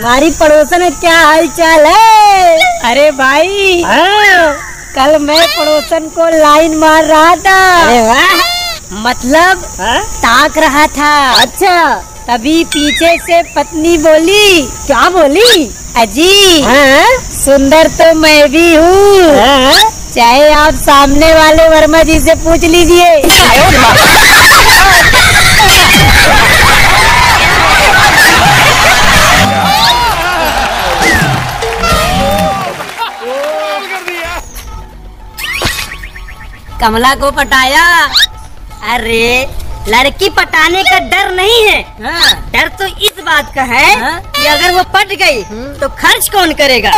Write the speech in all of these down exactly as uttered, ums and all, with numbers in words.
तुम्हारी पड़ोसन में क्या हाल चाल है? अरे भाई हाँ। कल मैं पड़ोसन को लाइन मार रहा था। अरे वाह। मतलब हाँ? ताक रहा था। अच्छा। तभी पीछे से पत्नी बोली। क्या बोली? अजी हाँ? सुंदर तो मैं भी हूँ, हाँ? चाहे आप सामने वाले वर्मा जी से पूछ लीजिए। कमला को पटाया। अरे लड़की पटाने का डर नहीं है। हाँ। डर तो इस बात का है हाँ? कि अगर वो पट गई तो खर्च कौन करेगा?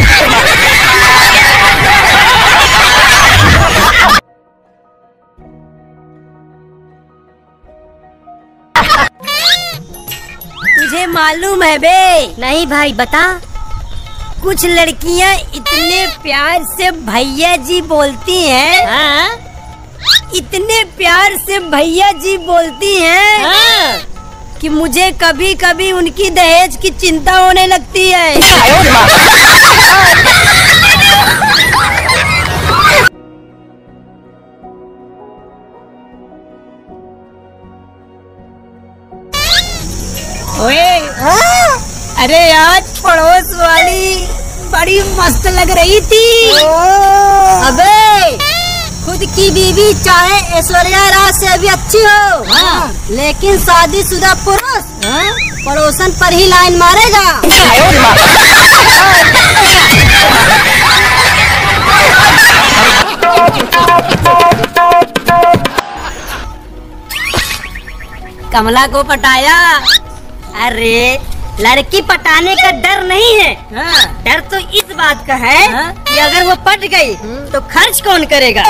तुझे मालूम है बे? नहीं भाई बता। कुछ लड़कियां इतने प्यार से भैया जी बोलती हैं। हाँ? इतने प्यार से भैया जी बोलती हैं हाँ? कि मुझे कभी कभी उनकी दहेज की चिंता होने लगती है। ओए, अरे आज पड़ोस वाली बड़ी मस्त लग रही थी। अबे खुद की बीवी चाहे ऐश्वर्या राय से भी अच्छी हो, हाँ। लेकिन शादीशुदा पुरुष हाँ? पड़ोसन पर ही लाइन मारेगा। कमला को पटाया। अरे लड़की पटाने का डर नहीं है। हाँ। डर तो इस बात का है हाँ? कि अगर वो पट गई तो खर्च कौन करेगा?